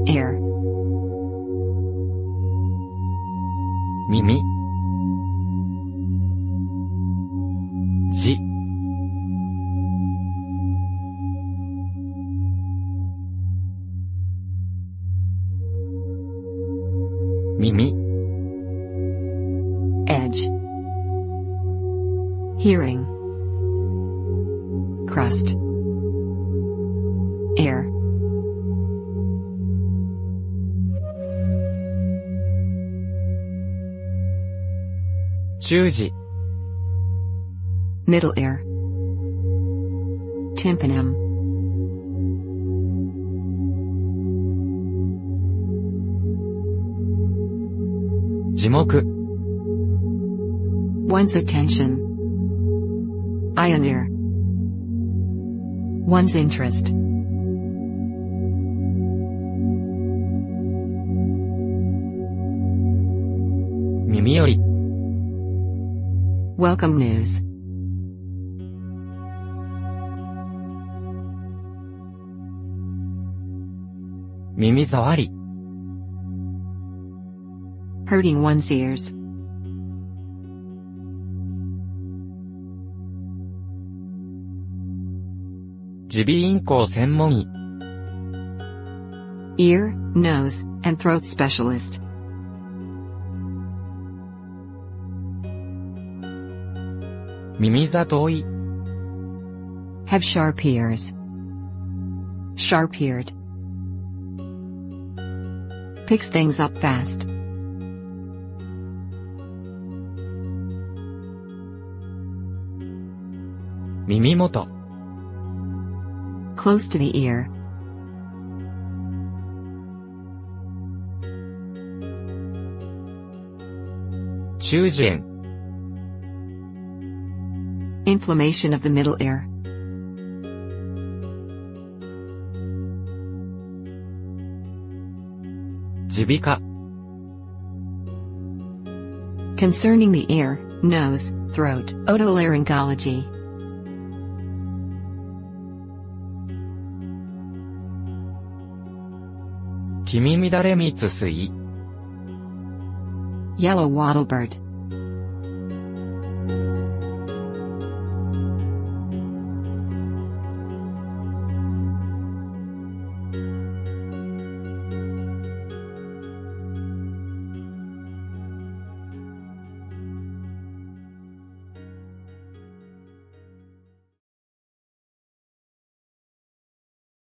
ear, 耳、字、耳、 edge, hearing, crust, air, 中耳、 middle ear, tympanum, 耳目、 one's attention, ion ear, one's interest, 耳より、 welcome news, 耳障り、 hurting one's ears, 耳鼻咽喉専門医、 ear, nose, and throat specialist, 耳ざとい、 have sharp ears, sharp-eared, picks things up fast, 耳元、 close to the ear, 中耳炎、 inflammation of the middle ear, 耳鼻科、 concerning the ear, nose, throat, otolaryngology, 気味乱れ蜜水、 yellow wattlebird,